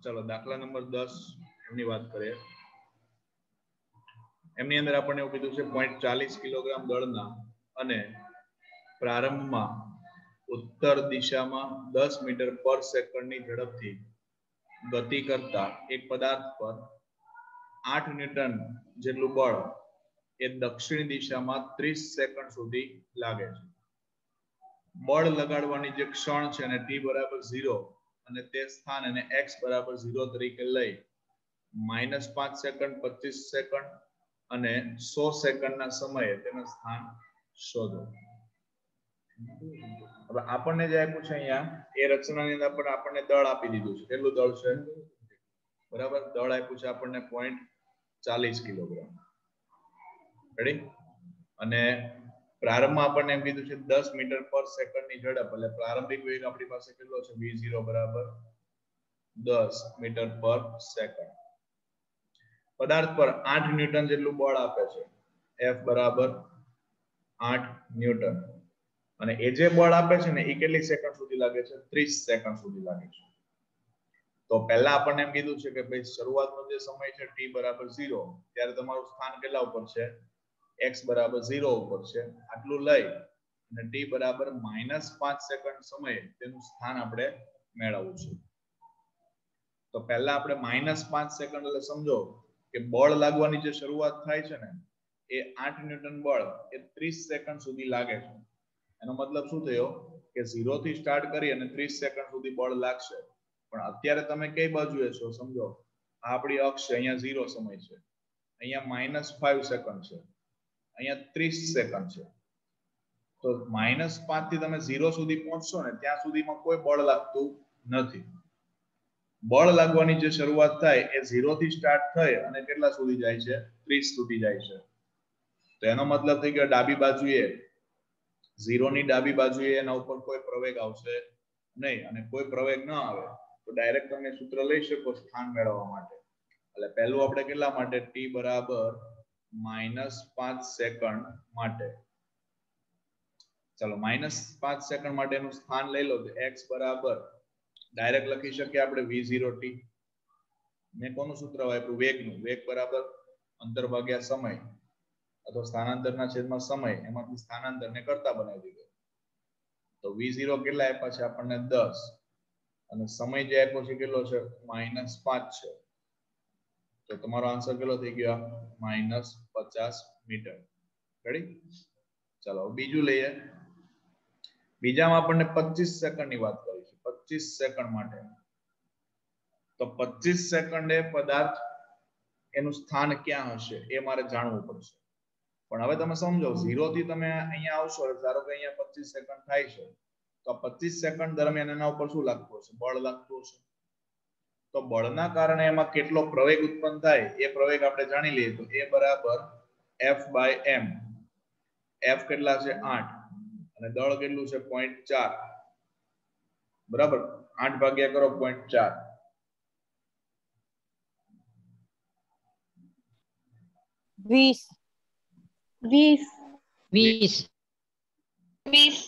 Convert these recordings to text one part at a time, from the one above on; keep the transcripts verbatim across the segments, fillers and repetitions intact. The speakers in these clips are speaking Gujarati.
चलो दाखला नंबर दस એમની વાત કરીએ. એમની અંદર આપણને એવું કીધું છે પોઈન્ટ ચાલીસ કિલોગ્રામ દળના અને પ્રારંભમાં ઉત્તર દિશામાં દસ મીટર પર સેકન્ડની ઝડપથી ગતિ કરતા એક પદાર્થ પર આઠ ન્યૂટન જેટલું બળ એ દક્ષિણ દિશામાં ત્રીસ સેકન્ડ સુધી લાગે છે. બળ લગાડવાની જે ક્ષણ છે અને ટી બરાબર ઝીરો અને તે સ્થાન એને એક્સ બરાબર ઝીરો તરીકે લઈ માઇનસ પાંચ સેકન્ડ, પચીસ સેકન્ડ અને સો સેકન્ડના સમયે તેનું સ્થાન શોધો. હવે આપણને જે આપ્યું છે અહીંયા એ રચનાની અંદર પણ આપણને દળ આપી દીધું છે. કેટલું દળ છે? બરાબર, દળ આપ્યું છે આપણને પોઈન્ટ ચાલીસ કિલોગ્રામ. રેડી? અને પ્રારંભમાં આપણને એમ કીધું છે દસ મીટર પર સેકન્ડની ઝડપ, એટલે પ્રારંભિક વેગ આપણી પાસે કેટલો છે? વી ઝીરો બરાબર દસ મીટર પર સેકન્ડ. પદાર્થ પર આઠ ન્યૂટન જેટલું બળ આપે છે. એફ બરાબર આઠ ન્યૂટન. અને એ જે બળ આપે છે ને એ કેટલી સેકન્ડ સુધી લાગે છે? ત્રીસ સેકન્ડ સુધી લાગે છે. તો પહેલા આપણને એમ કીધું છે કે ભાઈ શરૂઆતનો જે સમય છે ટી બરાબર ઝીરો, ત્યારે તમારું સ્થાન કેટલા ઉપર છે? એક્સ બરાબર ઝીરો ઉપર છે. આટલું લઈ અને ટી બરાબર માઇનસ પાંચ સેકન્ડ સમયે તેનું સ્થાન આપણે મેળવવું છે. તો પહેલા આપણે માઇનસ પાંચ સેકન્ડ એટલે સમજો કે બળ લાગવાની જે શરૂઆત થાય છે ને એ આઠ ન્યૂટન બળ એ ત્રીસ સેકન્ડ સુધી લાગે છે. એનો મતલબ શું થયો કે ઝીરો થી સ્ટાર્ટ કરી અને ત્રીસ સેકન્ડ સુધી બળ લાગશે. પણ અત્યારે તમે કઈ બાજુએ છો? સમજો આ આપણી અક્ષ છે, અહીંયા ઝીરો સમય છે, અહીંયા માઇનસ ફાઈવ સેકન્ડ છે, અહીંયા ત્રીસ સેકન્ડ છે. તો માઇનસ પાંચ થી તમે ઝીરો સુધી પહોંચશો ને ત્યાં સુધીમાં કોઈ બળ લાગતું નથી. બળ લાગવાની જે શરૂઆત થાય એ ઝીરો થી સ્ટાર્ટ થઈ અને કેટલા સુધી જાય છે? ત્રીસ સુધી જાય છે. તો એનો મતલબ થઈ ગયો ડાબી બાજુએ ઝીરો ની ડાબી બાજુએ એના ઉપર કોઈ પ્રવેગ આવશે નહીં. અને કોઈ પ્રવેગ ન આવે તો ડાયરેક્ટ તમે સૂત્ર લઈ શકો સ્થાન મેળવવા માટે. એટલે પહેલું આપણે કેટલા માટે? ટી બરાબર માઇનસ પાંચ સેકન્ડ માટે. ચાલો માઇનસ પાંચ સેકન્ડ માટેનું સ્થાન લઈ લો તો એક્સ બરાબર ડાયરેક્ટ લખી શકીએ આપણે વી ઝીરો ટી. મેં કોનું સૂત્ર વાપર્યું? વેગનું. વેગ બરાબર અંતર ભાગ્યા સમય અથવા સ્થાનાંતરના છેદમાં સમય, એમાંથી સ્થાનાંતરને કરતા બનાવી દીધો. તો વી ઝીરો કેટલા આપ્યા છે આપણને? દસ. અને સમય જે આપ્યો છે કેટલો છે? માઇનસ પાંચ છે. તો તમારો આન્સર કેટલો થઈ ગયો? માઇનસ પચાસ મીટર. રેડી? ચાલો બીજું લઈએ. બીજામાં આપણને પચીસ સેકન્ડ ની વાત કરી છે. પચીસ સેકન્ડ માટે. તો પચીસ સેકન્ડે પદાર્થ એનું સ્થાન ક્યાં હશે એ મારે જાણવું પડશે. પણ હવે તમે સમજો ઝીરો થી તમે અહીંયા આવશો, ધારો કે અહીંયા પચીસ સેકન્ડ થાય છે, તો પચીસ સેકન્ડ દરમિયાન એના ઉપર શું લાગતું હશે? બળ લાગતું હશે. તો બળના કારણે એમાં કેટલો પ્રવેગ ઉત્પન્ન થાય એ પ્રવેગ આપણે જાણી લઈએ. તો એ બરાબર એફ બાય એમ. એફ કેટલા છે? આઠ. અને દળ કેટલું છે? પોઈન્ટ ચાર. બરાબર, આઠ ભાગ્યા કરો પોઈન્ટ ચાર. વીસ. વીસ. વીસ. વીસ.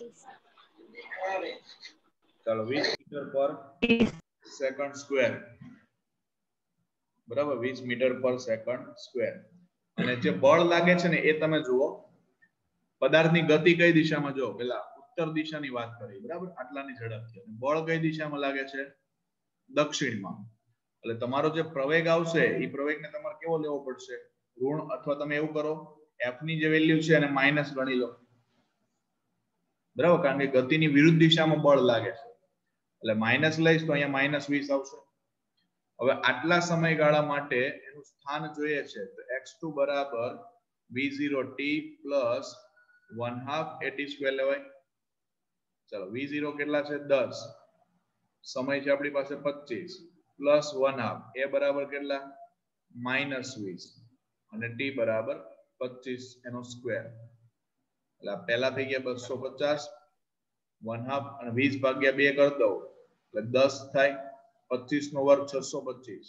ચાલો વીસ મીટર પર સેકન્ડ સ્ક્વેર. બરાબર, વીસ મીટર પર સેકન્ડ સ્ક્વેર. અને જે બળ લાગે છે ને એ તમે જુઓ, પદાર્થની ગતિ કઈ દિશામાં? જો પેલા ઉત્તર દિશાની વાત કરી, બરાબર, આટલાની ઝડપથી. અને બળ કઈ દિશામાં લાગે છે? દક્ષિણમાં. એટલે તમારો જે પ્રવેગ આવશે એ પ્રવેગને તમારે કેવો લેવો પડશે? ઋણ. અથવા તમે એવું કરો, એફ ની જે વેલ્યુ છે એને માઇનસ ગણી લો. બરાબર, કારણ કે ગતિની વિરુદ્ધ દિશામાં બળ લાગે છે. એટલે માઇનસ લઈશ તો અહીંયા માઇનસ વીસ આવશે. હવે આટલા સમયગાળા માટે એનું સ્થાન જોઈએ છે તો એક્સ ટુ બરાબર v zero t plus one half a t square લેવાય. ચાલો વી ઝીરો કેટલા છે? દસ. સમય છે આપણી પાસે પચીસ પ્લસ વન હાફ, એ બરાબર કેટલા? માઇનસ વીસ. અને ટી બરાબર પચીસ એનો સ્ક્વેર. એટલે પહેલા થઈ ગયા બસો પચાસ. વન હાફ અને વીસ ભાગ્યા બે કરી દો એટલે દસ થાય. પચીસ નો વર્ગ છસો પચીસ.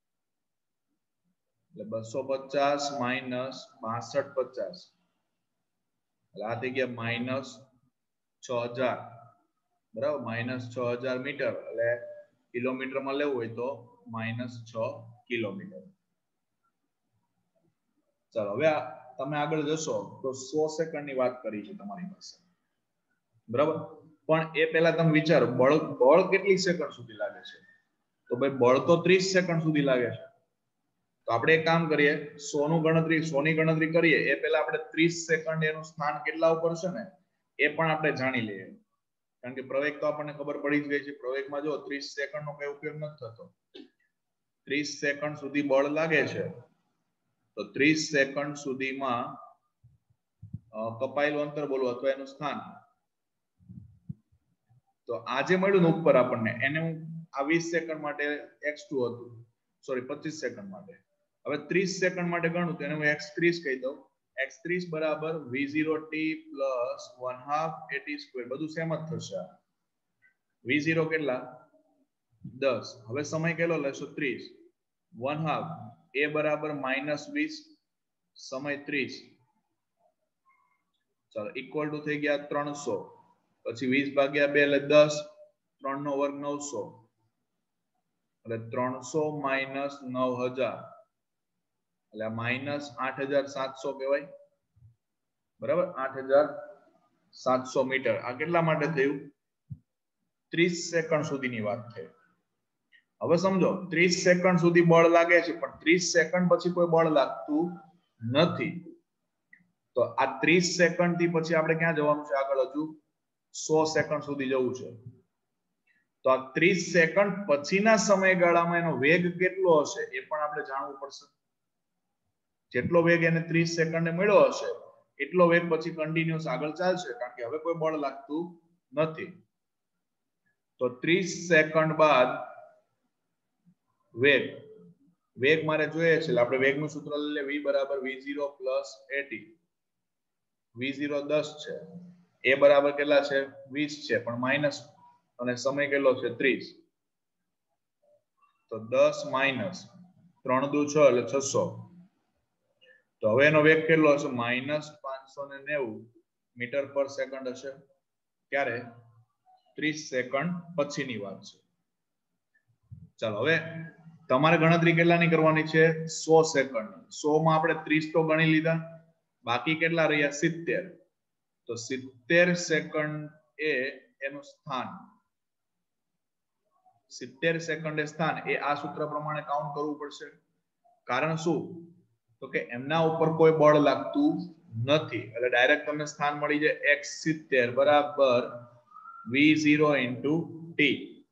એટલે બસો પચાસ માઇનસ બાસઠ પચાસ. એટલે આ થઈ ગયા માઇનસ છ હજાર. બરાબર, માઇનસ છ હજાર મીટર. એટલે કિલોમીટરમાં લેવું હોય તો માઇનસ છ કિલોમીટર. ચાલો હવે તમે આગળ જશો તો સો સેકન્ડની વાત કરી છે તમારી પાસે, બરાબર. પણ એ પહેલા તમે વિચારો બળ બળ કેટલી સેકન્ડ સુધી લાગે છે? તો ભાઈ બળ તો ત્રીસ સેકન્ડ સુધી લાગે છે. તો આપણે એક કામ કરીએ, સો નું ગણતરી સો ની ગણતરી કરીએ એ પહેલા આપણે ત્રીસ સેકન્ડ એનું સ્થાન કેટલા ઉપર છે ને એ પણ આપણે જાણી લઈએ. કારણ કે પ્રવેગ તો આપણને ખબર પડી જ ગઈ છે. પ્રવેગમાં જો ત્રીસ સેકન્ડ નો કઈ ઉપયોગ નથી થતો. ત્રીસ સેકન્ડ સુધી બળ લાગે છે તો ત્રીસ સેકન્ડ સુધીમાં કપાયેલું અંતર બોલો અથવા એનું સ્થાન. તો આ જે મળ્યું ને ઉપર આપણને એને હું આ વીસ સેકન્ડ માટે એક્સ ટુ હતું, સોરી પચીસ સેકન્ડ માટે. હવે ત્રીસ સેકન્ડ માટે ગણું તો એને હું એક્સ ત્રીસ કહી દઉં. એક્સ ત્રીસ બરાબર v zero t plus one half a t square, બધું સેમ જ થશે. વી ઝીરો કેટલા? દસ. હવે સમય કેટલો લેશો? ત્રીસ. વન હાફ એ બરાબર માઇનસ વીસ, સમય ત્રીસ. ચાલો ઇક્વલ ટુ થઈ ગયા ત્રણસો. પછી વીસ ભાગ્યા બે એટલે દસ, ત્રણ નો વર્ગ નવસો, એટલે ત્રણસો માઇનસ નવ હજાર એટલે માઇનસ આઠ હજાર સાતસો કહેવાય, બરાબર. આઠ હજાર સાતસો મીટર. આ કેટલા માટે થયું? ત્રીસ સેકન્ડ સુધીની વાત છે. હવે સમજો ત્રીસ સેકન્ડ સુધી બળ લાગે છે પણ ત્રીસ સેકન્ડ પછી કોઈ બળ લાગતું નથી. તો આ ત્રીસ સેકન્ડ થી પછી આપણે ક્યાં જવાનું છે? આગળ હજુ સો સેકન્ડ સુધી જવું છે. તો આ ત્રીસ સેકન્ડ પછીના સમયગાળામાં એનો વેગ કેટલો હશે એ પણ આપણે જાણવું પડશે. જેટલો વેગ એને ત્રીસ સેકન્ડે મળ્યો હશે એટલો વેગ પછી કન્ટિન્યુઅસ આગળ ચાલશે, કારણ કે હવે કોઈ બળ લાગતું નથી. તો ત્રીસ સેકન્ડ બાદ વેગ વેગ મારે જોઈએ છે એટલે આપણે વેગનું સૂત્ર લઈ લે. v બરાબર v zero plus a t. V zero દસ છે, એ બરાબર કેટલા છે? વીસ છે, પણ માઇનસ અને સમય કેટલો છે? ત્રીસ. તો દસ માઇનસ ત્રણ દુ છ એટલે છસો. તો હવે એનો વેગ કેટલો હશે? માઇનસ પાંચસો ને નેવું મીટર પર સેકન્ડ હશે. ક્યારે? ત્રીસ સેકન્ડ પછીની વાત છે. ચાલો હવે તમારે ગણતરી કેટલાની કરવાની છે? સો સેકન્ડ. સો માં આપણે ત્રીસ તો ગણી લીધા, બાકી કેટલા રહ્યા? સિત્તેર. તો સિત્તેર સેકન્ડ એ એનું સ્થાન. સિત્તેર સેકન્ડ એ સ્થાન એ આ સૂત્ર પ્રમાણે કાઉન્ટ કરવું પડશે. કારણ શું? તો કે એમના ઉપર કોઈ બળ લાગતું નથી એટલે ડાયરેક્ટ તમને સ્થાન મળી જાય એક્સ સિત્તેર બરાબર v zero into t.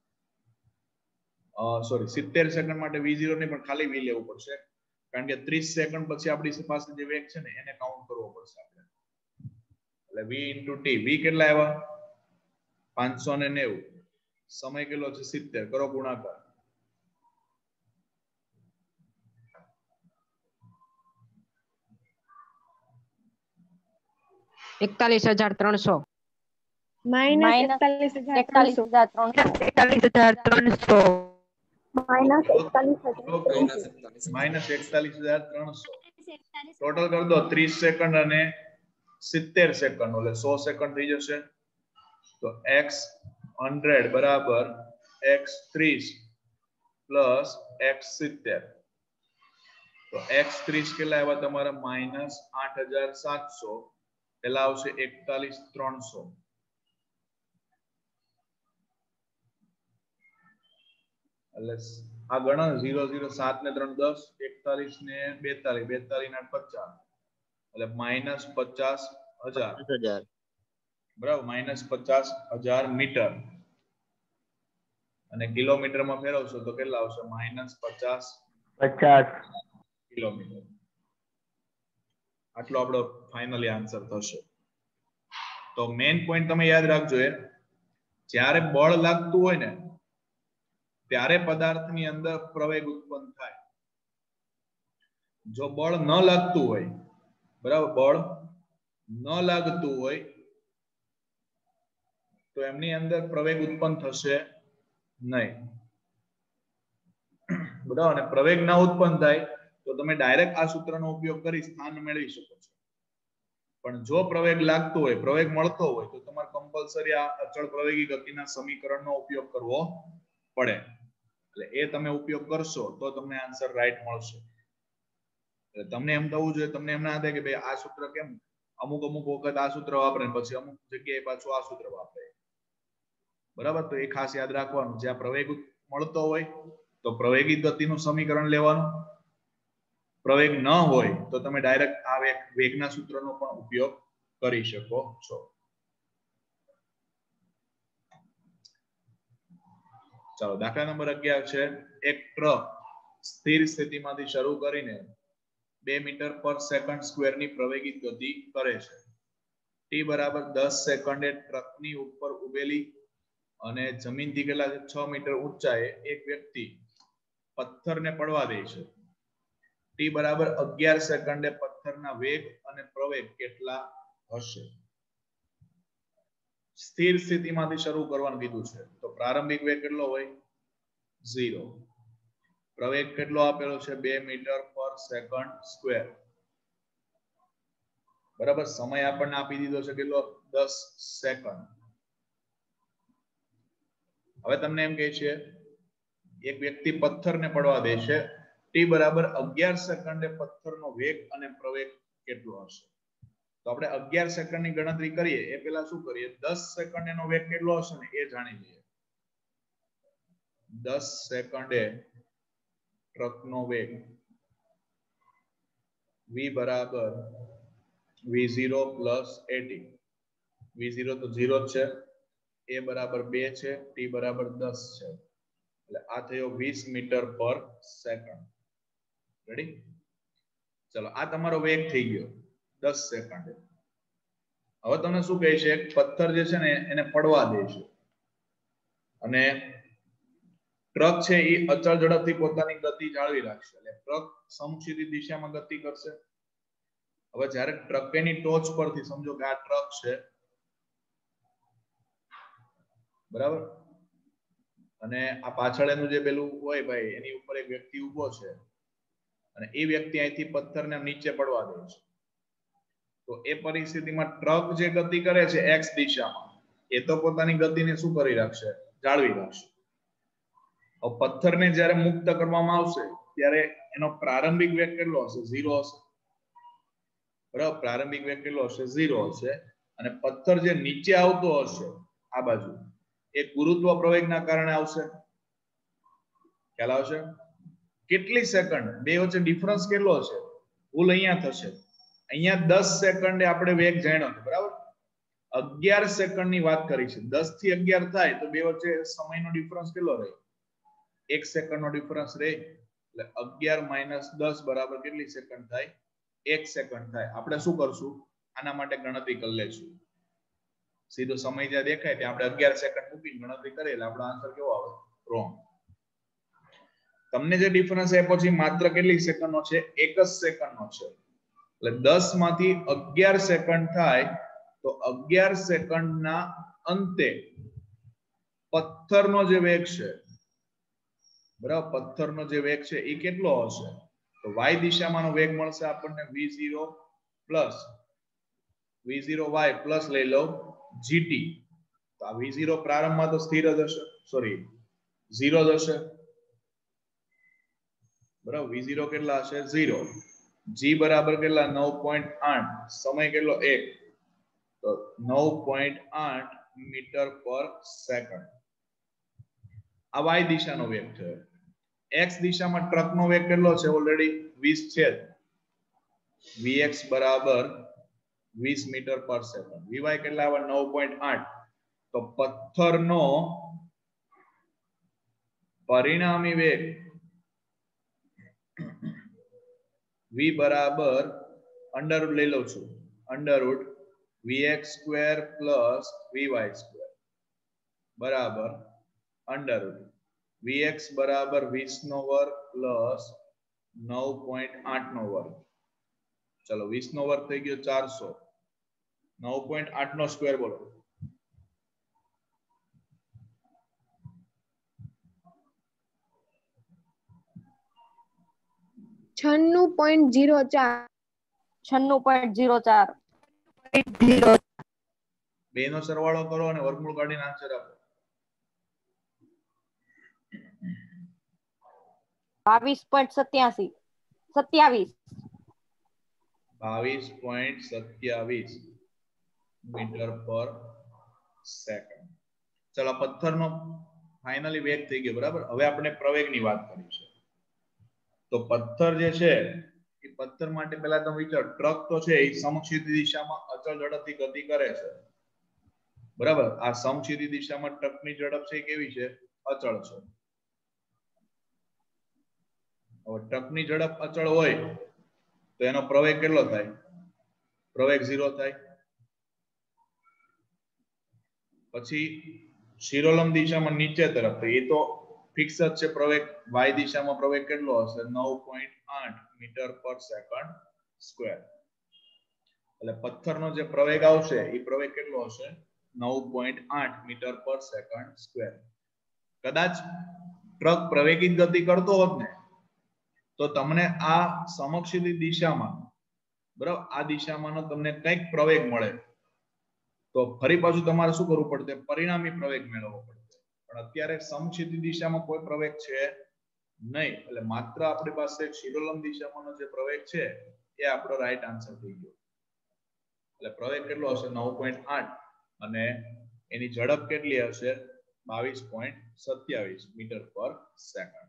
Sorry સિત્તેર સેકન્ડ માટે વી ઝીરો નહીં પણ ખાલી વી લેવું પડશે, કારણ કે ત્રીસ સેકન્ડ પછી આપણી પાસે જે વેગ છે ને એને કાઉન્ટ કરવો પડશે આપણે. એટલે v ઇન્ટુ ટી. v કેટલા આવ્યા? પાંચસો ને નેવું. સમય કેટલો છે? સિત્તેર. કરો ગુણાકાર. એકતાલીસ હજાર ત્રણસો. માઇનસ એકતાલીસ હજાર ત્રણસો. એકતાલીસ હજાર ત્રણસો. માઇનસ એકતાલીસ હજાર ત્રણસો. માઇનસ એકતાલીસ હજાર ત્રણસો. ટોટલ કરી દો ત્રીસ સેકન્ડ અને સિત્તેર સેકન્ડ એટલે સો સેકન્ડ થઈ જશે. તો એક્સ હંડ્રેડ બરાબર એક્સ ત્રીસ પ્લસ એક્સ સિત્તેર. તો એક્સ ત્રીસ કેટલા આવ્યા તમારા? માઇનસ આઠ હજાર સાતસો. પેલા આવશે એકતાલીસ ત્રણસો. એટલે આ ગણો ઝીરો ઝીરો સાત ને ત્રણ દસ, એકતાલીસ ને બેતાલીસ, બેતાલીસ ને પચાસ એટલે માઇનસ પચાસ હજાર. બરાબર, માઇનસ પચાસ હજાર મીટર. અને કિલોમીટરમાં ફેરવશો તો કેટલા આવશે? માઇનસ પચાસ પચાસ કિલોમીટર. આટલો આપણો ફાઇનલી આન્સર થશે. તો મેઇન પોઈન્ટ તમે યાદ રાખજો, એ જ્યારે બળ લાગતું હોય ને ત્યારે પદાર્થની અંદર પ્રવેગ ઉત્પન્ન થાય. જો બળ ન લાગતું હોય, બરાબર, બળ ન લાગતું હોય તો એમની અંદર પ્રવેગ ઉત્પન્ન થશે નહીં. બરાબર, અને પ્રવેગ ના ઉત્પન્ન થાય તો તમે ડાયરેક્ટ આ સૂત્રનો ઉપયોગ કરી સ્થાન મેળવી શકો છો. પણ જો પ્રવેગ લાગતો હોય, પ્રવેગ મળતો હોય તો તમારે કમ્પલસરી આ અચળ પ્રવેગી ગતિના સમીકરણનો ઉપયોગ કરવો પડે. એટલે એ તમે ઉપયોગ કરશો તો તમને આન્સર રાઈટ મળશે. એટલે તમને એમ થવું જોઈએ, તમને એમ ના થાય કે ભાઈ આ સૂત્ર કેમ અમુક અમુક વખત આ સૂત્ર વાપરે પછી અમુક જગ્યાએ પાછું આ સૂત્ર વાપરે. બરાબર, તો એ ખાસ યાદ રાખવાનું. જ્યાં પ્રવેગ મળતો હોય તો પ્રવેગી ગતિનું સમીકરણ લેવાનું. પ્રવેગ ન હોય તો તમે ડાયરેક્ટ આ વેગ વેગના સૂત્રનો પણ ઉપયોગ કરી શકો છો. ચાલો દાખલા નંબર અગિયાર છે. એક ટ્રક સ્થિર સ્થિતિમાંથી શરૂ કરીને બે મીટર પર સેકન્ડ સ્ક્વેરની પ્રવેગિત ગતિ કરે છે. ટી બરાબર દસ સેકન્ડે ટ્રકની ઉપર ઉભેલી અને જમીનથી કેટલા છ મીટર ઊંચાએ એક વ્યક્તિ પથ્થરને પડવા દે છે. ટી બરાબર અગિયાર સેકન્ડે પથ્થરના વેગ અને પ્રવેગ કેટલા હશે? સ્થિર સ્થિતિમાંથી શરૂ કરવાનું કીધું છે તો પ્રારંભિક વેગ કેટલો હોય? ઝીરો. પ્રવેગ કેટલો આપેલો છે? બે મીટર પર સેકન્ડ સ્ક્વેર. બરાબર, સમય આપણને આપી દીધો છે કેટલો? દસ સેકન્ડ. હવે તમને એમ કહે છે એક વ્યક્તિ પથ્થરને પડવા દે છે. ટી બરાબર અગિયાર સેકન્ડે પથ્થરનો વેગ અને પ્રવેગ કેટલો હશે? તો આપણે અગિયાર સેકન્ડની ગણતરી કરીએ એ પહેલા શું કરીએ? દસ સેકન્ડ એનો વેગ કેટલો હશે ને એ જાણી લઈએ. દસ સેકન્ડે ટ્રકનો વેગ v બરાબર v zero plus a t. V zero તો ઝીરો જ છે, એ બરાબર બે છે, ટી બરાબર દસ છે, એટલે આ થયો વીસ મીટર પર સેકન્ડ. રેડી? ચલો આ તમારો વેગ થઈ ગયો દસ સેકન્ડે. હવે તમને શું કહે છે? એક પથ્થર જે છે ને એને પડવા દે છે અને ટ્રક છે એ અચળ ઝડપથી પોતાની ગતિ જાળવી રાખશે. એટલે ટ્રક સમક્ષિતિજ દિશામાં ગતિ કરશે. હવે જ્યારે ટ્રક એની ટોચ પરથી, સમજો કે આ ટ્રક છે બરાબર, અને આ પાછળ એનું જે પેલું હોય ભાઈ એની ઉપર એક વ્યક્તિ ઊભો છે અને એ વ્યક્તિ અહીંથી પથ્થરને નીચે પડવા દે છે. તો એ પરિસ્થિતિમાં ટ્રક જે ગતિ કરે છે એક્સ દિશામાં, એ તો પોતાની ગતિને શું કરી રાખશે? જાળવી રાખશે. પથ્થરને જ્યારે મુક્ત કરવામાં આવશે ત્યારે એનો પ્રારંભિક વેગ કેટલો હશે? ઝીરો હશે. બરાબર, પ્રારંભિક વેગ કેટલો હશે? ઝીરો હશે. અને પથ્થર જે નીચે આવતો હશે આ બાજુ, એ ગુરુત્વ પ્રવેગના કારણે આવશે. ખ્યાલ આવશે? કેટલી સેકન્ડ બે વચ્ચે ડિફરન્સ કેટલો છે? ભૂલ અહીંયા થશે. અહીંયા દસ સેકન્ડે આપણે વેગ જાણ્યો હતો, બરાબર? અગિયાર સેકન્ડની વાત કરી છે. દસ થી અગિયાર થાય તો બે વચ્ચે સમયનો ડિફરન્સ કેટલો રહે? એક સેકન્ડનો ડિફરન્સ રહે. એટલે અગિયાર માઇનસ દસ બરાબર કેટલી સેકન્ડ થાય? એક સેકન્ડ થાય. આપણે શું કરશું? આના માટે ગણતરી કરી લેશું. સીધો સમય જ્યાં દેખાય ત્યાં આપણે અગિયાર સેકન્ડ મૂકીને ગણતરી કરીએ એટલે આપણો આન્સર કેવો આવે? રોંગ. તમને જે ડિફરન્સ એ પછી માત્ર કેટલી સેકન્ડનો છે? એક જ સેકન્ડનો છે. એટલે દસ માંથી અગિયાર સેકન્ડ થાય તો અગિયાર સેકન્ડના અંતે પથ્થરનો જે વેગ છે, બરાબર, પથ્થરનો જે વેગ છે એ કેટલો હશે? તો વાય દિશામાંનો વેગ મળશે આપણને v zero plus v zero y plus લઈ લો જીટી. તો આ વી ઝીરો પ્રારંભમાં તો સ્થિર જ હશે, સોરી ઝીરો જ હશે, બરાબર. વી ઝીરો કેટલા હશે? ઝીરો. જી બરાબર કેટલા? નવ પોઈન્ટ આઠ. સમય કેટલો? એક. તો નવ પોઈન્ટ આઠ મીટર પર સેકન્ડ. આ વાય દિશાનો વેગ છે. એક્સ દિશામાં ટ્રકનો વેગ કેટલો છે? ઓલરેડી વીસ છે. વીએક્સ બરાબર વીસ મીટર પર સેકન્ડ. વીવાય કેટલા આવે? નવ પોઈન્ટ આઠ. તો પથ્થરનો પરિણામી વેગ v બરાબર અંડર રૂટ લઈ લઉં છું, under root v x square plus v y square બરાબર અંડર રૂટ વીએક્સ બરાબર વીસ નો વર્ગ પ્લસ નવ પોઈન્ટ આઠ નો વર્ગ. ચલો વીસ નો વર્ગ થઈ ગયો ચારસો. નવ પોઈન્ટ આઠ નો સ્ક્વેર બોલો. છન્નું પોઈન્ટ ઝીરો ચાર. છન્નું પોઈન્ટ ઝીરો ચાર. બે નો સરવાળો કરો અને વર્ગમૂળ કાઢીને આન્સર આપો. બાવીસ પોઈન્ટ સત્યાસી સત્યાવીસ બાવીસ પોઈન્ટ સત્યાવીસ મીટર પર સેકન્ડ. ચલો પથ્થરનો ફાઇનલી વેગ થઈ ગયો બરાબર. હવે આપણે પ્રવેગની વાત કરી છે. તો પથ્થર જે છે એ પથ્થર માટે પહેલા તમે વિચાર, ટ્રક તો છે એ સમક્ષિતિ દિશામાં અચળ ઝડપથી ગતિ કરે છે બરાબર. આ સમક્ષિતિ દિશામાં ટ્રકની ઝડપ છે કેવી છે? અચળ છે. હવે ટ્રકની ઝડપ અચળ હોય તો એનો પ્રવેગ કેટલો થાય? પ્રવેગ ઝીરો થાય. પછી શિરોલંબ દિશામાં નીચે તરફ, એ તો ફિક્સ જ છે પ્રવેગ. વાય દિશામાં પ્રવેગ કેટલો હશે? નવ પોઈન્ટ આઠ મીટર પર સેકન્ડ સ્ક્વેર. એટલે પથ્થરનો જે પ્રવેગ આવશે એ પ્રવેગ કેટલો હશે? નવ પોઈન્ટ આઠ મીટર પર સેકન્ડ સ્ક્વેર. કદાચ ટ્રક પ્રવેગિત ગતિ કરતો હોત ને તો તમને આ સમક્ષિતિ દિશામાં બરાબર, આ દિશામાંનો તમને કંઈક પ્રવેગ મળે તો ફરી પાછું તમારે શું કરવું પડશે? પરિણામી પ્રવેગ મેળવવો પડશે. પણ અત્યારે સમક્ષિતિ દિશામાં કોઈ પ્રવેગ છે નહીં, એટલે માત્ર આપણી પાસે શિરોલંબ દિશામાંનો જે પ્રવેગ છે એ આપણો રાઈટ આન્સર થઈ ગયો. એટલે પ્રવેગ કેટલો હશે? નવ પોઈન્ટ આઠ અને એની ઝડપ કેટલી હશે? બાવીસ પોઈન્ટ સત્યાવીસ મીટર પર સેકન્ડ.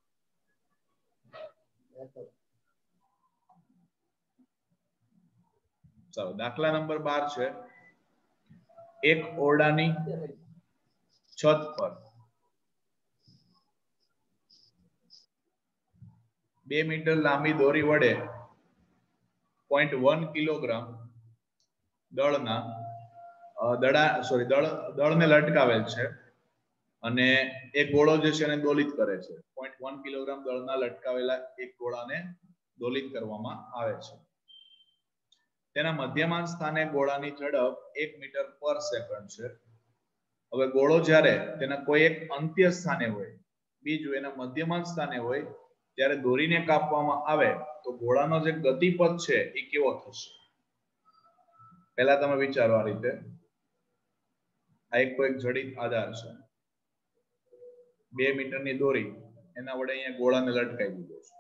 ચાલો દાખલા નંબર બાર છે. એક ઓરડાની છત પર બે મીટર લાંબી દોરી વડે પોઈન્ટ વન કિલોગ્રામ દળના દડા સોરી દળ દળને લટકાવેલ છે અને એક ગોળો જે છે એને દોલિત કરે છે. પોઈન્ટ વન કિલોગ્રામ દળના લટકાવેલા એક ગોળાને દોલિત કરવામાં આવે છે. તેના મધ્યમાન સ્થાને ગોળાની ઝડપ એક મીટર પર સેકન્ડ છે. હવે ગોળો જ્યારે તેના કોઈ એક અંત્ય સ્થાને હોય, બીજું એના મધ્યમાન સ્થાને હોય, ત્યારે દોરીને કાપવામાં આવે તો ગોળાનો જે ગતિપથ છે એ કેવો થશે? પહેલા તમે વિચારો આ રીતે. આ એક કોઈ જડિત આધાર છે, બે મીટરની દોરી, એના વડે અહીંયા ગોળાને લટકાવી દીધો છે.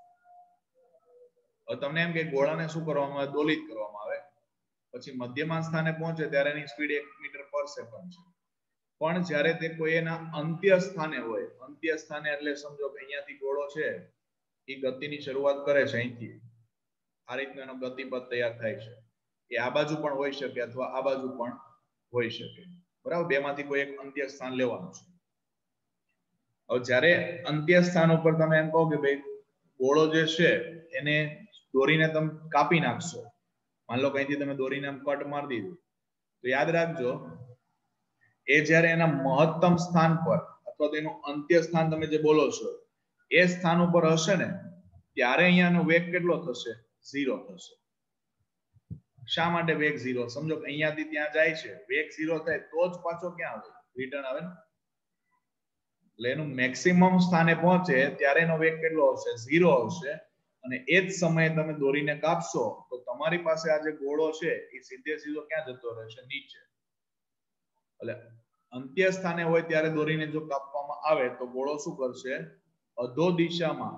હવે તમને એમ કે ગોળાને શું કરવામાં આવે? દોલિત કરવામાં આવે. પછી મધ્યમાન સ્થાને પહોંચે ત્યારે એની સ્પીડ એક મીટર પર સેકન્ડ છે. પણ જ્યારે તે કોઈ એના અંત્ય સ્થાને હોય, અંત્ય સ્થાને એટલે સમજો કે અહીંયાથી ગોળો છે એ ગતિની શરૂઆત કરે છે અહીંથી, આ રીતનો એનો ગતિપથ તૈયાર થાય છે. એ આ બાજુ પણ હોઈ શકે અથવા આ બાજુ પણ હોઈ શકે બરાબર. બેમાંથી કોઈ એક અંત્ય સ્થાન લેવાનું છે. હવે જ્યારે અંત્ય સ્થાન ઉપર તમે એમ કહો કે ભાઈ ગોળો જે છે એને દોરીને તમે કાપી નાખશો, માન લો કઈથી તમે દોરીને આમ કટ મારી દીધું, તો યાદ રાખજો એ જ્યારે એના મહત્તમ સ્થાન પર અથવા તો એનું અંત્ય સ્થાન તમે જે બોલો છો એ સ્થાન ઉપર હશે ને ત્યારે અહીંયાનો વેગ કેટલો થશે? ઝીરો થશે. શા માટે વેગ ઝીરો? સમજો કે અહીંયાથી ત્યાં જાય છે, વેગ ઝીરો થાય તો જ પાછો ક્યાં આવે? રિટર્ન આવે ને. એટલે એનું મેક્સિમમ સ્થાને પહોંચે ત્યારે એનો વેગ કેટલો આવશે? ઝીરો આવશે. અને એ જ સમયે તમે દોરીને કાપશો તો તમારી પાસે આ જે ગોળો છે એ સીધે સીધો ક્યાં જતો રહેશે? નીચે. એટલે અંત્ય સ્થાને હોય ત્યારે દોરીને જો કાપવામાં આવે તો ગોળો શું કરશે? અધો દિશામાં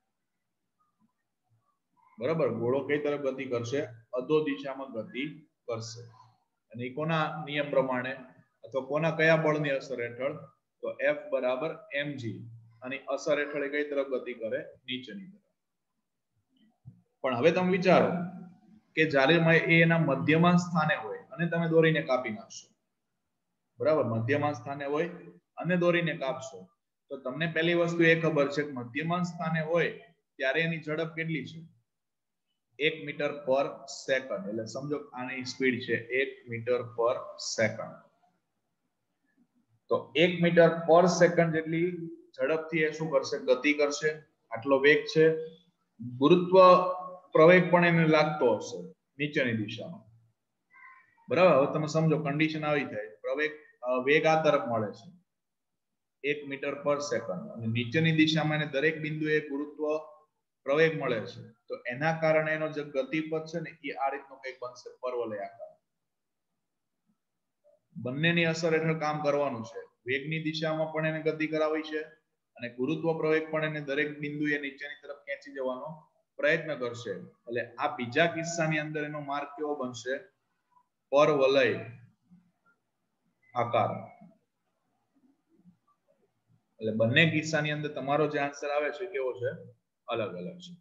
બરાબર. ગોળો કઈ તરફ ગતિ કરશે? અધો દિશામાં ગતિ કરશે. અને કોના નિયમ પ્રમાણે અથવા કોના કયા બળની અસર હેઠળ? તો F બરાબર mg. અને અસર હેઠળ કઈ તરફ ગતિ કરે? નીચેની તરફ. પણ હવે તમે વિચારો કે જ્યારે એ એના મધ્યમાન સ્થાને હોય અને તમે દોરીને કાપી નાખશો બરાબર, મધ્યમાન સ્થાને હોય અને દોરીને કાપશો તો તમને પહેલી વસ્તુ એ ખબર છે કે મધ્યમાન સ્થાને હોય ત્યારે એની ઝડપ કેટલી છે? એક મીટર પર સેકન્ડ. એટલે સમજો આની સ્પીડ છે એક મીટર પર સેકન્ડ. તો એક મીટર પર સેકન્ડ જેટલી ઝડપથી એ શું કરશે? ગતિ કરશે. આટલો વેગ છે. ગુરુત્વ પ્રવેગ પણ એને લાગતો હશે નીચેની દિશામાં બરાબર. હવે તમે સમજો કન્ડિશન આવી થાય, પ્રવેગ વેગ આ તરફ મળે છે એક મીટર પર સેકન્ડ અને નીચેની દિશામાં એને દરેક બિંદુએ ગુરુત્વ પ્રવેગ મળે છે, તો એના કારણે એનો જે ગતિપથ છે ને એ આ રીતનો કંઈક બનશે, પર્વલયાકાર. બંનેની અસર હેઠળ કામ કરવાનું છે. વેગની દિશામાં પણ એને ગતિ કરાવી છે અને ગુરુત્વ પ્રવેગ પણ એને દરેક બિંદુએ નીચેની તરફ ખેંચી જવાનો પ્રયત્ન કરશે એટલે આ બીજા કિસ્સાની અંદર એનો માર્ગ કેવો બનશે પરવલય આકાર એટલે બંને કિસ્સાની અંદર તમારો જે આન્સર આવે છે કેવો છે અલગ અલગ છે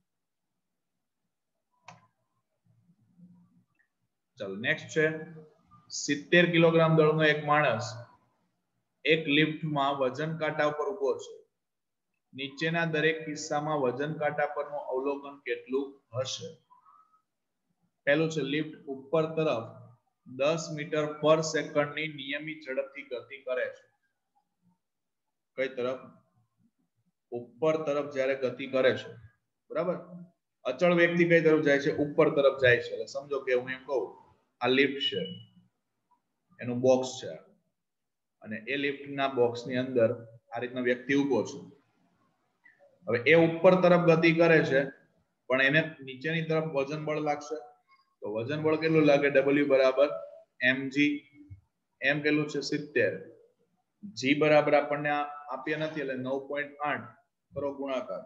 ચાલો નેક્સ્ટ છે સિત્તેર કિલોગ્રામ દળનો એક માણસ એક લિફ્ટમાં વજન કાંટા ઉપર ઊભો છે નીચેના દરેક કિસ્સામાં વજન કાંટા પરનું અવલોકન કેટલું હશે પહેલું છે લિફ્ટ ઉપર તરફ દસ મીટર પર સેકન્ડની નિયમિત ઝડપથી ગતિ કરે છે કઈ તરફ ઉપર તરફ જ્યારે ગતિ કરે છે બરાબર અચળ વ્યક્તિ કઈ તરફ જાય છે ઉપર તરફ જાય છે એટલે સમજો કે હું એમ કહું આ લિફ્ટ છે એનું બોક્સ છે અને એ લિફ્ટના બોક્સની અંદર આ રીતનો વ્યક્તિ ઊભો છે હવે એ ઉપર તરફ ગતિ કરે છે પણ એને નીચેની તરફ વજન બળ લાગશે તો વજન બળ કેટલું લાગે W બરાબર mg m કેટલું છે સિત્તેર g બરાબર આપણને આપ્યા નથી એટલે નવ પોઈન્ટ આઠ કરો ગુણાકાર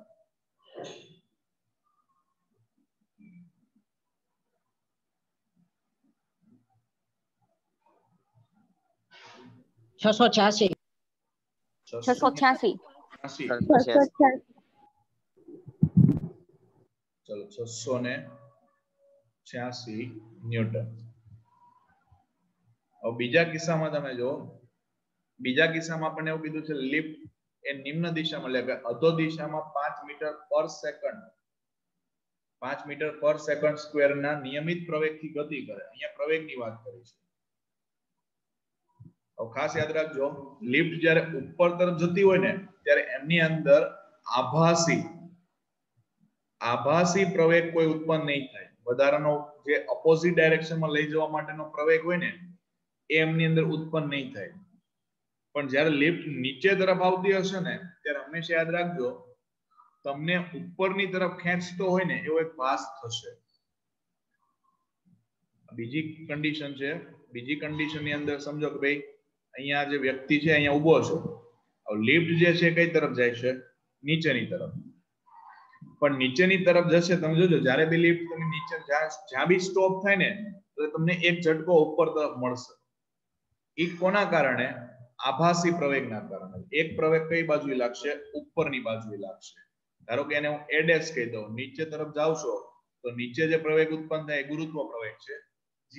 છસો છ્યાસી છસો છ્યાસી ચલો છસો ને છ્યાસી ન્યૂટન હવે બીજા કિસ્સામાં તમે જો બીજા કિસ્સામાં આપણને એવું કીધું છે લિફ્ટ એ નિમ્ન દિશામાં એટલે કે અધો દિશામાં પાંચ મીટર પર સેકન્ડ પાંચ મીટર પર સેકન્ડ સ્ક્વેર ના નિયમિત પ્રવેગથી ગતિ કરે અહીંયા પ્રવેગની વાત કરી છે હવે ખાસ યાદ રાખજો લિફ્ટ જ્યારે ઉપર તરફ જતી હોય ને ત્યારે એમની અંદર આભાસી આભાસી પ્રવેગ કોઈ ઉત્પન્ન નહીં થાય વધારાનો જે ઓપોઝિટ ડાયરેક્શનમાં લઈ જવા માટેનો પ્રવેગ હોય ને એ એમની અંદર ઉત્પન્ન નહીં થાય પણ જ્યારે લિફ્ટ નીચે તરફ આવતી હશે ને ત્યારે હંમેશા યાદ રાખજો તમને ઉપરની તરફ ખેંચતો હોય ને એવો એક ભાસ થશે બીજી કન્ડિશન છે બીજી કન્ડિશન ની અંદર સમજો કે ભાઈ અહીંયા જે વ્યક્તિ છે અહીંયા ઊભો છે હવે લિફ્ટ જે છે કઈ તરફ જાય છે નીચેની તરફ પણ નીચેની તરફ જશે તમે જોજો જ્યારે બી લિફ્ટ તમે નીચે જ્યાં બી સ્ટોપ થાય ને તો તમને એક ઝટકો ઉપર તરફ મળશે એ કોના કારણે આભાસી પ્રવેગના કારણે એક પ્રવેગ કઈ બાજુએ લાગશે ઉપરની બાજુએ લાગશે ધારો કે એને હું a ડેશ કહી દઉં નીચે તરફ જાવશો તો નીચે જે પ્રવેગ ઉત્પન્ન થાય ગુરુત્વ પ્રવેગ છે g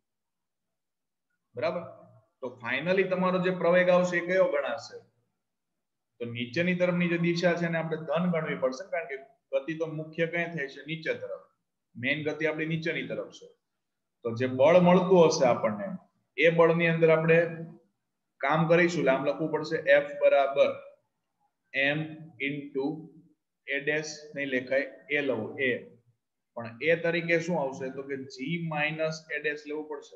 બરાબર તો ફાઇનલી તમારો જે પ્રવેગ આવશે એ કયો ગણાશે તો નીચેની તરફની જે દિશા છે ને આપણે ધન ગણવી પડશે કારણ કે ગતિ તો મુખ્ય કઈ થાય છે નીચે તરફ મેઇન ગતિ આપણી નીચેની તરફ છે તો જે બળ મળતું હશે આપણને એ બળની અંદર આપણે કામ કરીશું એટલે આમ લખવું પડશે F બરાબર m ઇન્ટુ a ડેશ નહીં લેખાય a લઉં a પણ એ તરીકે શું આવશે તો કે g માઇનસ a ડેશ લેવું પડશે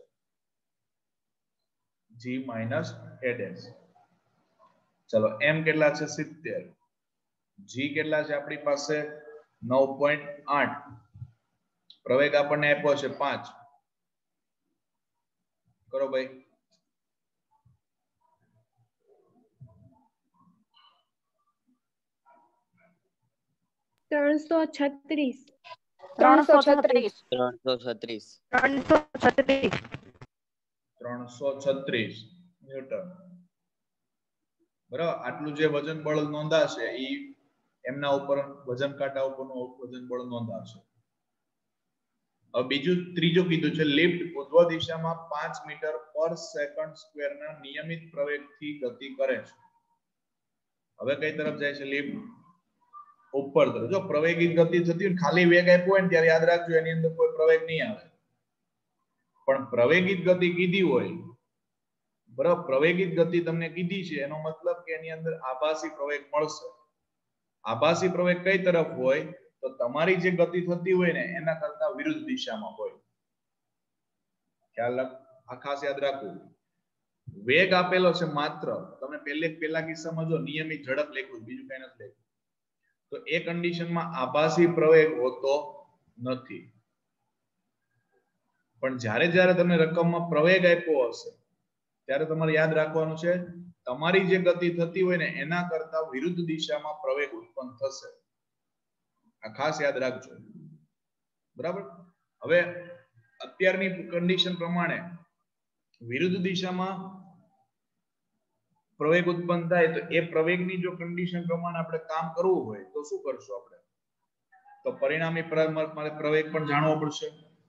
g માઇનસ a ડેશ ચલો m કેટલા છે સિત્તેર g કેટલા છે આપણી પાસે નવ પોઈન્ટ આઠ પ્રવેગ આપણને આપ્યો છે પાંચ કરો ભાઈ ત્રણસો છત્રીસ ત્રણસો છત્રીસ ત્રણસો છત્રીસ ત્રણસો છત્રીસ ત્રણસો છત્રીસ ન્યૂટન બરાબર આટલું જે વજન બળ નોંધાશે એ એમના ઉપર વજન કાંટા ઉપરનું વજન બળ નોંધાશે હવે બીજું ત્રીજું કીધું છે લિફ્ટ ઉર્ધ્વ દિશામાં પાંચ મીટર પર સેકન્ડ સ્ક્વેરના નિયમિત પ્રવેગથી ગતિ કરે છે હવે કઈ તરફ જાય છે લિફ્ટ ઉપર તરફ જો પ્રવેગી ગતિ થતી હોય ખાલી વેગ આપ્યો હોય ને ત્યારે યાદ રાખજો એની અંદર કોઈ પ્રવેગ નહીં આવે પણ પ્રવેગિત ગતિ કીધી હોય બરાબર પ્રવેગિત ગતિ તમને કીધી છે એનો મતલબ કે એની અંદર આભાસી પ્રવેગ મળશે આભાસી પ્રવેગ કઈ તરફ હોય તો તમારી જે ગતિ થતી હોય ને એના કરતા વિરુદ્ધ દિશામાં હોય ખ્યાલ આ ખાસ યાદ રાખવું વેગ આપેલો છે માત્ર તમે પહેલે પહેલા કિસ્સામાં જો નિયમિત ઝડપ લખ્યું બીજું કઈ નથી લખ્યું તો એ કન્ડિશનમાં આભાસી પ્રવેગ હોતો નથી પણ જ્યારે જ્યારે તમે રકમમાં પ્રવેગ આપ્યો હશે ત્યારે તમારે યાદ રાખવાનું છે તમારી જે ગતિ થતી હોય ને એના કરતા વિરુદ્ધ દિશામાં પ્રવેગ ઉત્પન્ન થશે. આ ખાસ યાદ રાખજો. બરાબર. હવે અત્યારની કન્ડિશન પ્રમાણે વિરુદ્ધ દિશામાં પ્રવેગ ઉત્પન્ન થાય તો એ પ્રવેગની જો કન્ડિશન પ્રમાણે આપણે કામ કરવું હોય તો શું કરશું આપણે? તો પરિણામી પ્રવેગ પણ જાણવો પડશે.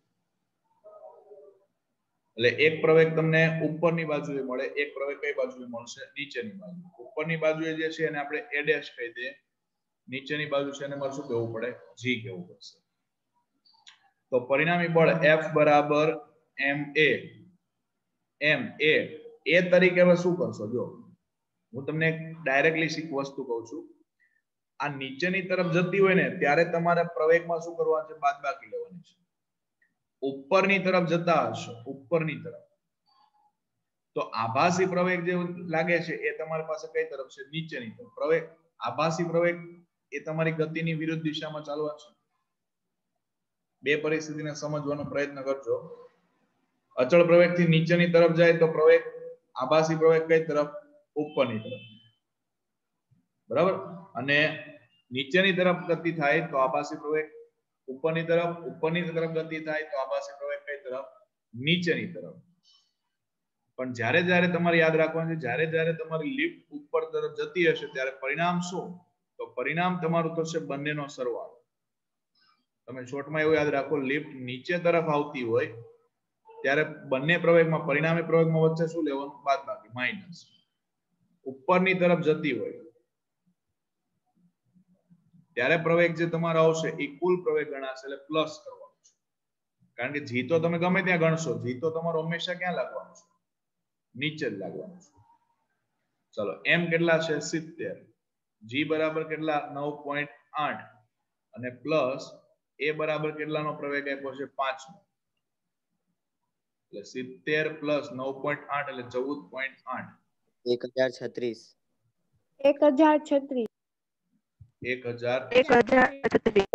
એટલે એક પ્રવેગ તમને ઉપરની બાજુએ મળે, એક પ્રવેગ કઈ બાજુએ મળશે? નીચેની બાજુ. ઉપરની બાજુએ જે છે એને આપણે a ડેશ કહી દઈએ, નીચેની બાજુ છે એને મારે શું કહેવું પડે? g કહેવું પડશે. તો પરિણામી બળ F બરાબર ma. m a a તરીકે હવે શું કરશો? જો હું તમને ડાયરેક્ટલી શીખ વસ્તુ કહું છું. આ નીચેની તરફ જતી હોય ને ત્યારે તમારે પ્રવેગમાં શું કરવાનું છે? બાદબાકી લેવાની છે. ઉપરની તરફ જતા હશો, ઉપરની તરફ, તો આભાસી પ્રવેગ જે લાગે છે એ તમારી પાસે કઈ તરફ છે? નીચેની તરફ. પ્રવેગ આભાસી પ્રવેગ એ તમારી ગતિની વિરુદ્ધ દિશામાં ચાલવા છે. બે પરિસ્થિતિને સમજવાનો પ્રયત્ન કરજો. અચળ પ્રવેગથી નીચેની તરફ જાય તો પ્રવેગ આભાસી પ્રવેગ કઈ તરફ? ઉપરની તરફ. બરાબર. અને નીચેની તરફ ગતિ થાય તો આભાસી પ્રવેગ ઉપરની તરફ, ઉપરની તરફ ગતિ થાય તો આભાસી પ્રવેગ કઈ તરફ? નીચેની તરફ. પણ જ્યારે જ્યારે તમારે યાદ રાખવાનું છે, જ્યારે જ્યારે તમારી લિફ્ટ ઉપર તરફ જતી હશે ત્યારે પરિણામ શું? તો પરિણામ તમારું થશે બંનેનો સરવાળો. તમે શોર્ટમાં એવું યાદ રાખો, લિફ્ટ નીચે તરફ આવતી હોય ત્યારે બંને પ્રવેગમાં, પરિણામી પ્રવેગમાં વચ્ચે શું લેવાનું? બાદબાકી, માઇનસ. ઉપરની તરફ જતી હોય ત્યારે પ્રવેગ જે તમારો આવશે એ કુલ પ્રવેગ ગણાશે, એટલે પ્લસ કરવાનું છે. કારણ કે જી તો તમે ગમે ત્યાં ગણશો, જી તો તમારો હંમેશા ક્યાં લાગવાનું છે? નીચે જ લાગવાનું છે. ચલો, એમ કેટલા છે? સિત્તેર. જી બરાબર કેટલા? નવ પોઈન્ટ આઠ. અને પ્લસ એ બરાબર કેટલાનો પ્રવેગ આપ્યો છે? પાંચ નો. એટલે સિત્તેર પ્લસ નવ પોઈન્ટ આઠ એટલે ચૌદ પોઈન્ટ આઠ. એક હજાર છત્રીસ. એક હજાર છત્રીસ. એક હજાર એક હજાર છત્રીસ.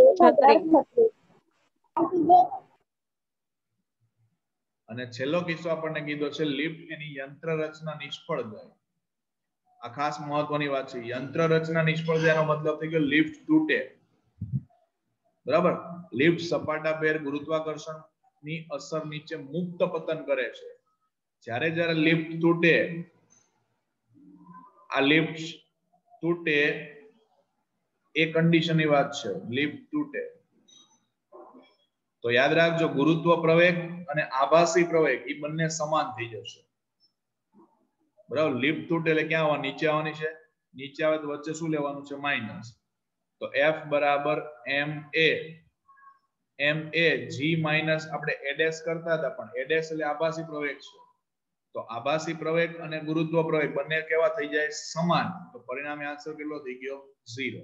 અને છેલ્લો કિસ્સો આપણને કીધો છે લિફ્ટ એની યંત્ર રચના નિષ્ફળ જાય. આ ખાસ મહત્વની વાત છે. યંત્ર રચના નિષ્ફળ જાય એનો મતલબ થઈ ગયો લિફ્ટ તૂટે. બરાબર. લિફ્ટ સપાટાભેર ગુરુત્વાકર્ષણ ની અસર નીચે મુક્ત પતન કરે છે. જ્યારે જ્યારે લિફ્ટ તૂટે, આ લિફ્ટ તૂટે એ કન્ડિશનની વાત છે. લિફ્ટ તૂટે તો યાદ રાખજો, ગુરુત્વ પ્રવેગ અને આભાસી પ્રવેગ એ બંને સમાન થઈ જશે. બરાબર. લિફ્ટ તૂટે એટલે ક્યાં આવવાની? નીચે આવવાની છે. નીચે આવે તો વચ્ચે શું લેવાનું છે? માઇનસ. તો F બરાબર ma. ma g માઇનસ આપણે a ડેશ કરતા હતા, પણ a ડેશ એટલે આભાસી પ્રવેગ છે. તો આભાસી પ્રવેગ અને ગુરુત્વ પ્રવેગ બંને કેવા થઈ જાય? સમાન. તો પરિણામી આન્સર કેટલો થઈ ગયો? ઝીરો.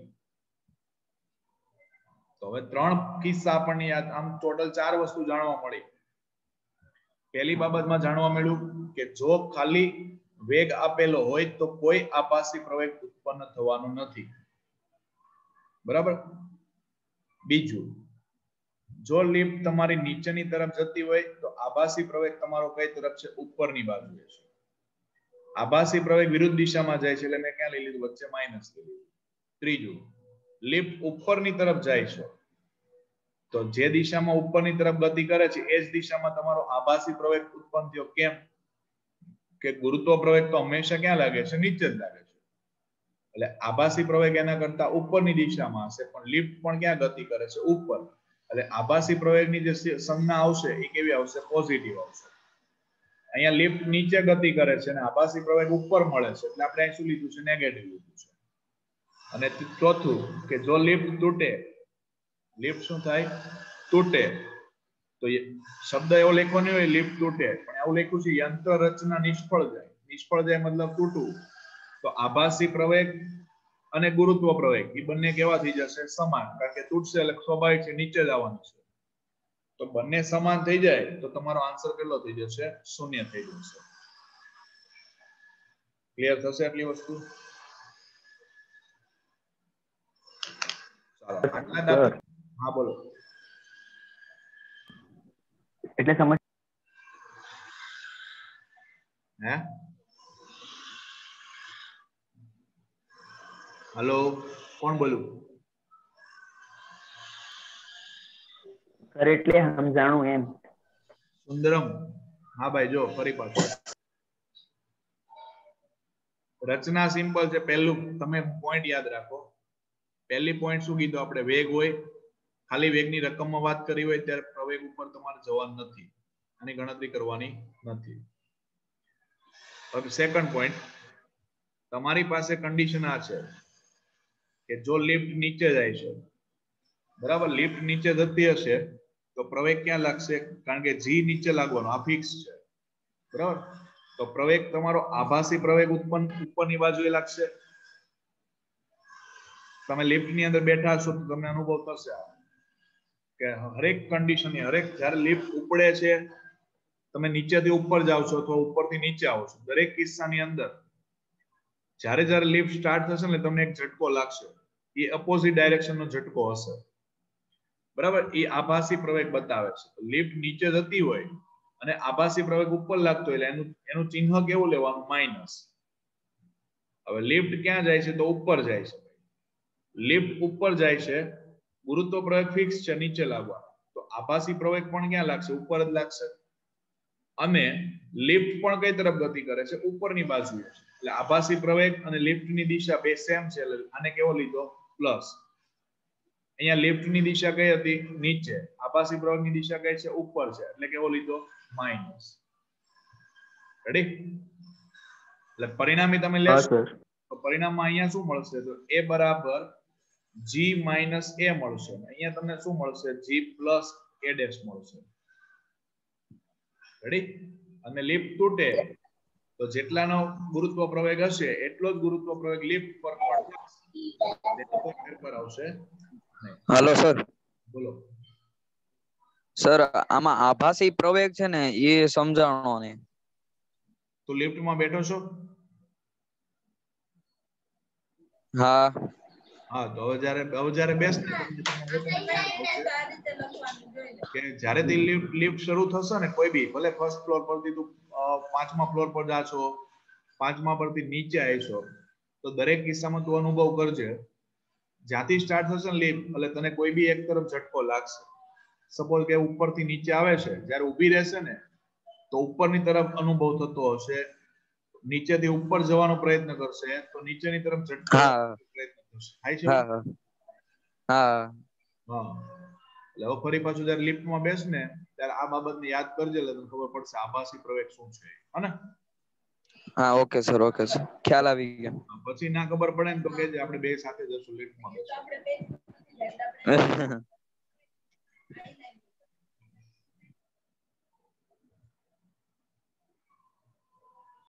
તો હવે ત્રણ કિસ્સા આપણને યાદ, આમ ટોટલ ચાર વસ્તુ જાણવા મળી. પહેલી બાબતમાં જાણવા મળ્યું કે જો ખાલી વેગ આપેલો હોય તો કોઈ આભાસી પ્રવેગ ઉત્પન્ન થવાનો નથી. બરાબર. બીજું, જો લિફ્ટ તમારી નીચેની તરફ જતી હોય તો આભાસી પ્રવેગ તમારો કઈ તરફ છે? ઉપરની બાજુએ છે. આભાસી પ્રવેગ વિરુદ્ધ દિશામાં જાય છે એટલે મેં ક્યાં લઈ લીધું? વચ્ચે માઇનસ લઈ લીધું. ત્રીજું, લિફ્ટ ઉપરની તરફ જાય છે તો જે દિશામાં ઉપરની તરફ ગતિ કરે છે એ જ દિશામાં તમારો આભાસી પ્રવેગ ઉત્પન્ન થયો. કેમ? કે ગુરુત્વ પ્રવેગ તો હંમેશા ક્યાં લાગે છે? નીચે જ લાગે છે. એટલે આભાસી પ્રવેગ એના કરતા ઉપરની દિશામાં હશે, પણ લિફ્ટ પણ ક્યાં ગતિ કરે છે? ઉપર. એટલે આભાસી પ્રવેગની જે સંજ્ઞા આવશે એ કેવી આવશે? પોઝિટિવ આવશે. અહીંયા લિફ્ટ નીચે ગતિ કરે છે અને આભાસી પ્રવેગ ઉપર મળે છે, એટલે આપણે અહીં શું લીધું છે? નેગેટિવ લીધું છે. અને ચોથું કે જો લિફ્ટ તૂટે, લિફ્ટ શું થાય? તૂટે. તો શબ્દ એવો લખવાનો હોય લિફ્ટ તૂટે, પણ આવું લખ્યું છે યંત્ર રચના નિષ્ફળ જાય. નિષ્ફળ જાય મતલબ તૂટવું. તો આભાસી પ્રવેગ અને ગુરુત્વ પ્રવેગ એ બંને કેવા થઈ જશે? સમાન. કારણ કે તૂટશે એટલે સ્વાભાવિક છે નીચે જ આવવાનું છે. તો બંને સમાન થઈ જાય તો તમારો આન્સર કેટલો થઈ જશે? શૂન્ય થઈ જશે. ક્લિયર થશે આટલી વસ્તુ? ચાલો, આટલા દાખલા. હા બોલો. એટલે સમજ હે हेलो કોણ બોલું? સર એટલે સમજાણું એમ. સુંદરમ. હા ભાઈ જો ફરી પાછું. રચના સિમ્પલ છે. પહેલું તમે પોઈન્ટ યાદ રાખો. પહેલી પોઈન્ટ શું કીધું આપણે? વેગ હોય, ખાલી વેગની રકમમાં વાત કરી હોય ત્યારે પ્રવેગ ઉપર તમારે જવાનું નથી, આની ગણતરી કરવાની નથી. હવે સેકન્ડ પોઈન્ટ, તમારી પાસે કન્ડિશન આ છે કે જો લિફ્ટ નીચે જાય છે, બરાબર, લિફ્ટ નીચે જતી હશે તો પ્રવેગ ક્યાં લાગશે? કારણ કે જી નીચે લાગવાનો, આ ફિક્સ છે, બરાબર. તો પ્રવેગ તમારો આભાસી પ્રવેગ ઉત્પન્ન ઉપરની બાજુએ લાગશે. તમે લિફ્ટ ની અંદર બેઠા છો તો તમને અનુભવ થશે કે હરેક કન્ડિશન ની, હરેક જ્યારે લિફ્ટ ઉપડે છે, તમે નીચેથી ઉપર જાઓ છો તો ઉપરથી નીચે આવો છો, દરેક કિસ્સાની અંદર જ્યારે જ્યારે લિફ્ટ સ્ટાર્ટ થશે ને તમને એક ઝટકો લાગશે. એ અપોઝિટ ડાયરેક્શન નો ઝટકો હશે, બરાબર. એ આભાસી પ્રવેગ બતાવે છે. લિફ્ટ નીચે જતી હોય અને આભાસી પ્રવેગ ઉપર લાગતો હોય એટલે એનું એનું ચિહ્ન કેવું લેવાનું? માઇનસ. હવે લિફ્ટ ક્યાં જાય છે? તો ઉપર જાય છે. લિફ્ટ ઉપર જાય છે, ગુરુત્વ પ્રવેગ ફિક્સ છે, નીચે લાગવાનો, તો આભાસી પ્રવેગ પણ ક્યાં લાગશે? ઉપર જ લાગશે. અને લિફ્ટ પણ કઈ તરફ ગતિ કરે છે? ઉપરની બાજુએ. એટલે આભાસી પ્રવેગ અને લિફ્ટની દિશા બે સેમ છે, એટલે આને કેવો લીધો? પ્લસ. અહીંયા લિફ્ટની દિશા કઈ હતી? નીચે. આભાસી પ્રવેગની દિશા કઈ છે? ઉપર છે, એટલે કેવો લીધો? માઇનસ. રેડી? એટલે પરિણામી તમે હા લેશો સર. તો પરિણામમાં અહીંયા શું મળશે? તો a બરાબર g માઇનસ a મળશે. અહીંયા તમને શું મળશે? g પ્લસ a ડેશ મળશે. રેડી? અને લિફ્ટ તૂટે તો જેટલાનો ગુરુત્વ પ્રવેગ હશે એટલો જ ગુરુત્વ પ્રવેગ લિફ્ટ પર પણ કોઈ ફેરફાર આવશે નહીં. Hello sir. બોલો सर આમાં આભાસી પ્રવેગ છે ને એ સમજાણો ને. તો લિફ્ટમાં બેઠો છો? હા. હા, તો હવે જ્યારે હવે જ્યારે બેસને કે જ્યારે લિફ્ટ લિફ્ટ શરૂ થશે ને, કોઈ બી ભલે ફર્સ્ટ ફ્લોર પરથી તું પાંચમા ફ્લોર પર જાશો, પાંચમા પરથી નીચે આવીશો, તો દરેક કિસ્સામાં તું અનુભવ કરજે જ્યાંથી સ્ટાર્ટ થશે ને લિફ્ટ એટલે તને કોઈ બી એક તરફ ઝટકો લાગશે. સપોઝ કે ઉપરથી નીચે આવે છે, જ્યારે ઊભી રહેશે ને તો ઉપરની તરફ અનુભવ થતો હશે, નીચેથી ઉપર જવાનો પ્રયત્ન કરશે તો નીચેની તરફ ઝટકો પ્રયત્ન થશે. થાય છે? હા હા હા. એટલે હવે ફરી પાછું જ્યારે લિફ્ટમાં બેસ ને ત્યારે આ બાબતને યાદ કરજે, એટલે તને ખબર પડશે આભાસી પ્રવેગ શું છે. હને? હા ઓકે સર, ઓકે સર, ખ્યાલ આવી ગયો. પછી ના ખબર પડે ને તો કહેજે, આપણે બે સાથે જશું લિફ્ટમાં બેસવા.